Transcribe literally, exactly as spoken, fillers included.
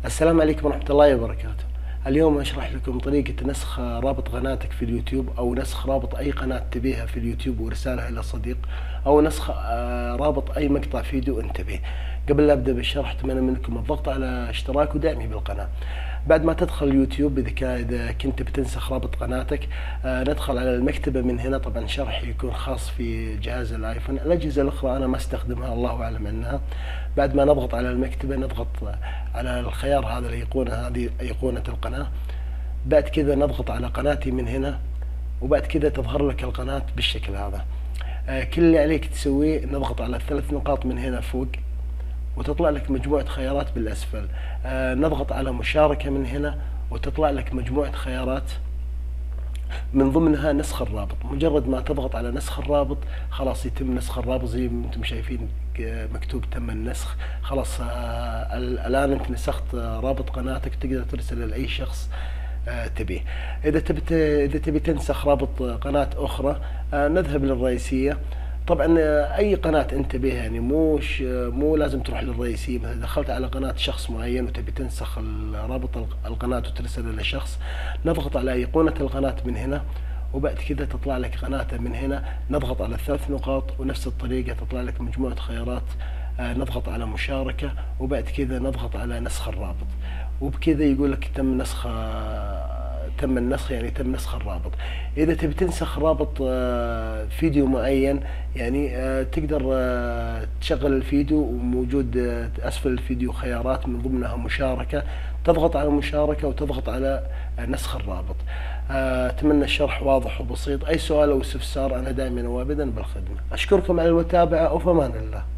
السلام عليكم ورحمة الله وبركاته. اليوم أشرح لكم طريقة نسخ رابط قناتك في اليوتيوب، أو نسخ رابط أي قناة تبيها في اليوتيوب وإرسالها إلى صديق، أو نسخ آه، رابط أي مقطع فيديو أنت به. قبل لا أبدأ بالشرح أتمنى منكم الضغط على اشتراك ودعمي بالقناة. بعد ما تدخل اليوتيوب، إذا كان إذا كنت بتنسخ رابط قناتك، آه ندخل على المكتبة من هنا. طبعا شرحي يكون خاص في جهاز الآيفون، الأجهزة الأخرى أنا ما استخدمها، الله أعلم عنها. بعد ما نضغط على المكتبة نضغط على الخيار هذا، الأيقونة هذه أيقونة القناة. بعد كذا نضغط على قناتي من هنا، وبعد كذا تظهر لك القناة بالشكل هذا. آه كل اللي عليك تسويه نضغط على الثلاث نقاط من هنا فوق، وتطلع لك مجموعة خيارات بالأسفل. آه نضغط على مشاركة من هنا، وتطلع لك مجموعة خيارات من ضمنها نسخ الرابط. مجرد ما تضغط على نسخ الرابط خلاص يتم نسخ الرابط، زي ما انتم شايفين مكتوب تم النسخ. خلاص آه الآن انت نسخت رابط قناتك، تقدر ترسله لأي شخص آه تبيه. إذا تبي إذا تبي تنسخ رابط قناة أخرى، آه نذهب للرئيسية. طبعا اي قناه انت بها، يعني مش مو لازم تروح للرئيسيه. مثلا دخلت على قناه شخص معين وتبي تنسخ رابط القناه وترسله لشخص، نضغط على ايقونه القناه من هنا، وبعد كذا تطلع لك قناته من هنا. نضغط على الثلاث نقاط، ونفس الطريقه تطلع لك مجموعه خيارات. آه نضغط على مشاركه، وبعد كذا نضغط على نسخ الرابط، وبكذا يقول لك تم نسخ تم النسخ، يعني تم نسخ الرابط. اذا تبي تنسخ رابط فيديو معين، يعني تقدر تشغل الفيديو، وموجود اسفل الفيديو خيارات من ضمنها مشاركة. تضغط على مشاركة وتضغط على نسخ الرابط. اتمنى الشرح واضح وبسيط. اي سؤال او استفسار انا دائما وابدا بالخدمة. اشكركم على المتابعة، وفي امان الله.